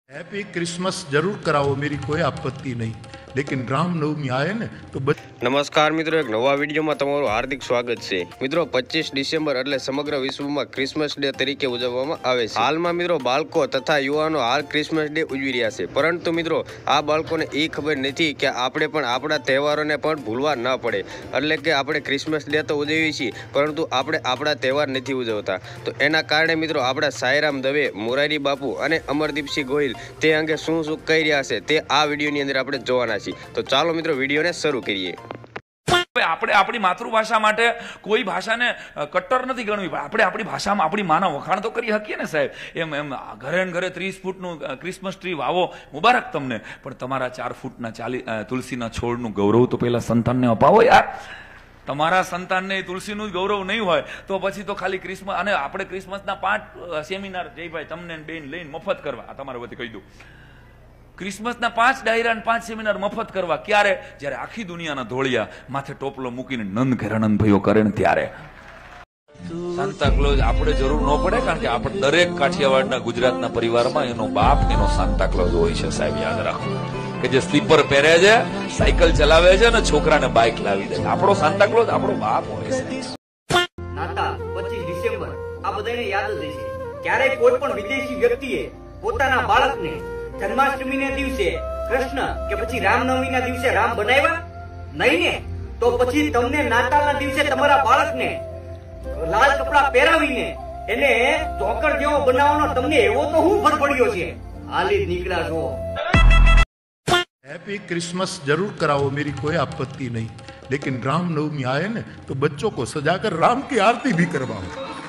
Happy Christmas जरूर कराओ, मेरी कोई आपत्ति नहीं, लेकिन रामनवमी आए ने तो नमस्कार मित्रों, एक नवा विडियोમાં તમારું હાર્દિક સ્વાગત છે। મિત્રો 25 ડિસેમ્બર એટલે સમગ્ર વિશ્વમાં ક્રિસમસ ડે તરીકે ઉજવવામાં આવે છે। હાલમાં મિત્રો બાળકો તથા યુવાનો હાલ ક્રિસમસ ડે ઉજવી રહ્યા છે, પરંતુ મિત્રો આ બાળકોને એ ખબર નથી કે આપણે પણ આપણા તહેવારોને પણ ભૂલવા ન પડે। એટલે કે આપણે ક્રિસમસ ડે તો ઉજવીએ છીએ, પરંતુ આપણે આપણા તહેવાર નથી ઉજવતા। તો એના કારણે મિત્રો આપણા સાંઈરામ દવે, મોરારી બાપુ અને અમરદીપસિંહ ગોહિલ તે અંગે શું કહી રહ્યા છે તે આ વિડીયોની અંદર આપણે જોવાના છીએ। તો ચાલો મિત્રો વિડીયોને શરૂ કરીએ। આપણે આપણી માતૃભાષા માટે કોઈ ભાષાને કટ્ટર નથી ગણવી, પણ આપણે આપણી ભાષામાં આપણી માના વખાણ તો કરી શકીએ ને સાહેબ। એમ એમ ઘરે ને ઘરે 30 ફૂટનું ક્રિસમસ ટ્રી વાવો, મુબારક તમને, પણ તમારા 4 ફૂટના તુલસીના છોડનું ગૌરવ તો પહેલા સંતાનને અપાવો યાર। તમારા સંતાનને તુલસીનું જ ગૌરવ નહીં હોય તો પછી તો ખાલી ક્રિસમસ, અને આપણે ક્રિસમસના 5 સેમિનાર જયભાઈ તમને બેન લઈને મફત કરવા, આ તમારા વતી કહી દઉં, ક્રિસમસના 5 ડાયરા અને 5 સેમિનાર મફત કરવા। ક્યારે? જ્યારે આખી દુનિયાના ધોળિયા માથે ટોપલો મૂકીને નંદ ઘેરાનંદ ભાઈઓ કરે ને ત્યારે। સાન્તા ક્લોઝ આપણે જરૂર ન પડે, કારણ કે આપણે દરેક કાઠિયાવાડના ગુજરાતના પરિવારમાં એનો બાપ એનો સાન્તા ક્લોઝ હોય છે સાહેબ, યાદ રાખો, કે જે સ્લીપર પહેરે છે, સાયકલ ચલાવે છે અને છોકરાને બાઇક લાવી દે। આપણો સાન્તા ક્લોઝ આપણો બાપ હોય છે। નાતાલ 25 ડિસેમ્બર આ બધાને યાદ જ હશે। ક્યારેય કોઈ પણ વિદેશી વ્યક્તિએ પોતાના બાળકને જન્માષ્ટમીના દિવસે કૃષ્ણ કે પછી રામનવમીના દિવસે રામ બનાવ્યા નહીં ને? તો પછી તમને નાતાલના દિવસે તમારા બાળકને લાલ કપડા પહેરાવીને એને ચોકડ જેવો બનાવવાનો તમને એવો તો હું ફર પડ્યો છે? હાલી જ નીકળ્યા છો। हैप्पी क्रिसमस जरूर कराओ, मेरी कोई आपत्ति नहीं, लेकिन रामनवमी आए ने तो बच्चों को सजाकर राम की आरती भी करवाओ।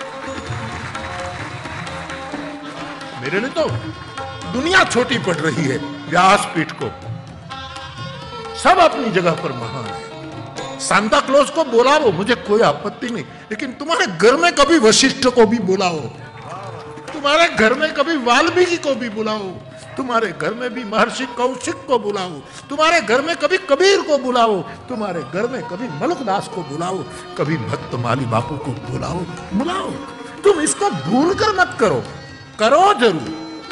मेरे लिए तो दुनिया छोटी पड़ रही है, व्यासपीठ को सब अपनी जगह पर महान है। सांता क्लॉज को बुलाओ, मुझे कोई आपत्ति नहीं, लेकिन तुम्हारे घर में कभी वशिष्ठ को भी बुलाओ, तुम्हारे घर में कभी वाल्मीकि को भी बुलाओ, तुम्हारे घर में भी महर्षि कौशिक को बुलाओ, तुम्हारे घर में कभी कबीर को बुलाओ, तुम्हारे घर में कभी मलकदास को बुलाओ, कभी भक्त माली बापू को बुलाओ। तुम इसको भूल कर मत करो, करो जरूर।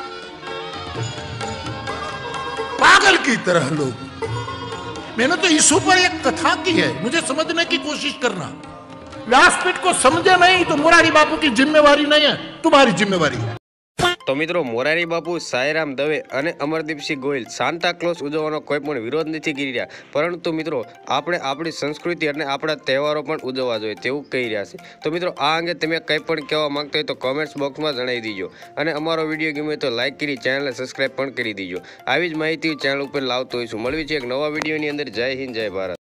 पागल की तरह लोग, मैंने तो यीशु पर एक कथा की है, मुझे समझने की कोशिश करना। व्यासपीठ को समझे नहीं तो मोरारी बापू की जिम्मेवारी नहीं है, तुम्हारी जिम्मेवारी है। तो मित्रों, मोरारी बापू, साईराम दवे અને અમરદીપસિંહ ગોહિલ સાન્તા ક્લોઝ ઉજવવાનો કોઈ પણ વિરોધ નથી કરી રહ્યા, પરંતુ મિત્રો આપણે આપણી સંસ્કૃતિ અને આપણા તહેવારો પણ ઉજવવા જોઈએ તેવું કહી રહ્યા છે। તો મિત્રો આ અંગે તમે કંઈ પણ કહેવા માંગતા હોય તો કોમેન્ટ્સ બોક્સમાં જણાવી દીજો, અને અમારો વિડીયો ગમે તો લાઈક કરી ચેનલને સબસ્ક્રાઈબ પણ કરી દીજો। આવી જ માહિતી ચેનલ ઉપર લાવતો હોઈશું। મળવી છે એક નવા વિડીયોની અંદર। જય હિન્દ, જય ભારત।